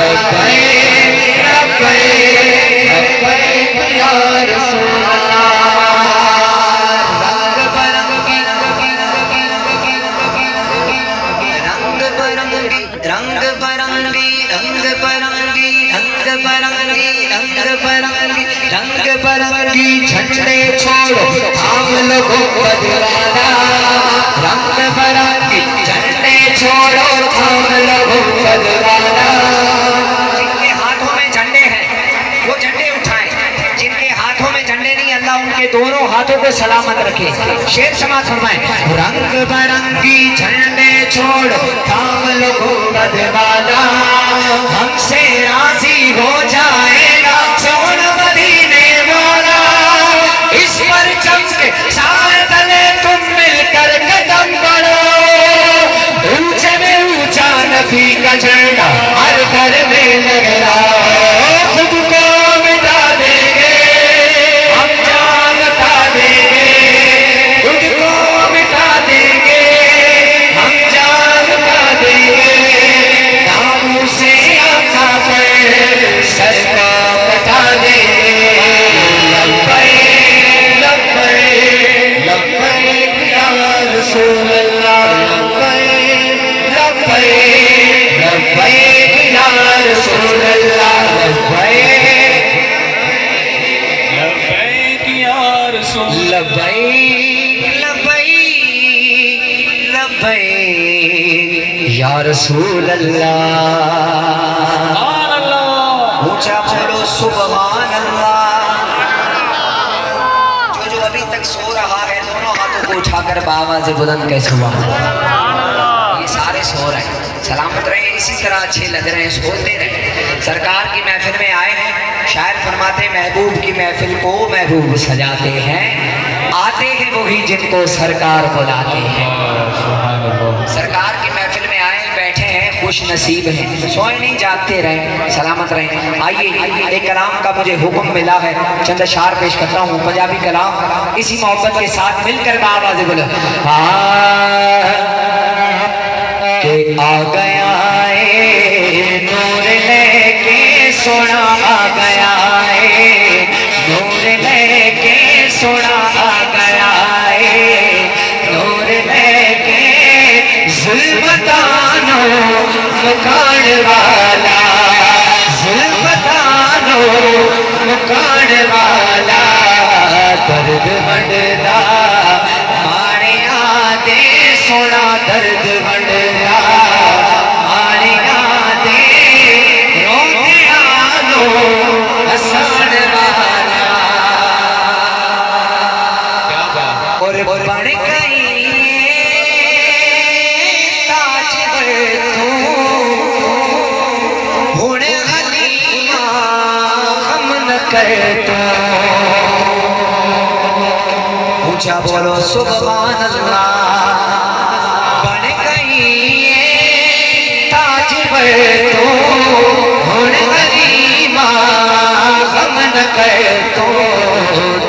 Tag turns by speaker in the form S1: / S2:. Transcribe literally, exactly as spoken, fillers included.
S1: لبیک لبیک لبیک یا رسول اللہ رنگ برنگی رنگ برنگی رنگ برنگی رنگ برنگی رنگ برنگی رنگ برنگی رنگ برنگی جھنڈے چھوڑو تھام لو گنبد والا رنگ برنگی جھنڈے چھوڑو تھام لو گنبد والا جن کے ہاتھوں میں جھنڈے ہیں وہ جھنڈے اٹھائیں جن کے ہاتھوں میں جھنڈے نہیں اللہ ان کے دونوں ہاتھوں کو سلامت رکھے شیر سماعت فرمائیں رنگ برنگی جھنڈے چھوڑو تھام لو گنبد والا ہم سے راضی ہو جائے گا سوڑ مدینے والا اس پر چمکے سائے تلے تم مل کر قدم بڑھو اونچے میں اونچا نبی کا جھنڈا ہر گھر میں لہراؤ خود کو مٹا دیں گے ہم جان بتا دیں گے خود کو مٹا دیں گے ہم جان بتا دیں گے ناموں سے آقا پر سر کو بتا دیں گے لبیک لبیک لبیک یا رسول اللہ لبیک لبیک لبیک یا رسول اللہ لبیک
S2: لبیک یا رسول
S1: لبیک لبیک لبیک یا رسول اللہ
S2: سبحان اللہ
S1: اونچا بولو سبحان اللہ جو جو ابھی تک سو رہا ہے دونوں ہاتھوں کو اٹھا کر بآواز بلند کہہ سبحان اللہ یہ سارے سو رہے ہیں سلامت رہے اسی طرح اچھے لگ رہے ہیں سوتے رہے سرکار کی محفل میں آئے ہیں شاعر فرماتے محبوب کی محفل کو محبوب سجاتے ہیں آتے ہیں وہی جن کو سرکار بلاتے ہیں سرکار کی محفل میں آئے بیٹھے ہیں خوش نصیب ہیں سوئے نہیں جاگتے رہیں سلامت رہیں آئیے ایک کلام کا مجھے حکم ملا ہے چند اشعار پیش کرتا ہوں پنجابی کلام اسی محبت کے ساتھ مل کر بآواز بلند کہ آ گیا ہے نور لے کے سونا آ گیا ہے نور لے کے سونا آ گیا ہے نور لے کے ظلمتانو مکان والا ظلمتانو مکان والا درد بڑھدا مانے آدے سونا درد بڑھدا مانے آدے روتے آلو حسن والا اور بڑھ گئی تاج پر تو ہن حلیمہ غم نہ کر تو اونچا بولو سبحان اللہ بن گئی تاج پر تو ہن حلیمہ غم نہ کر تو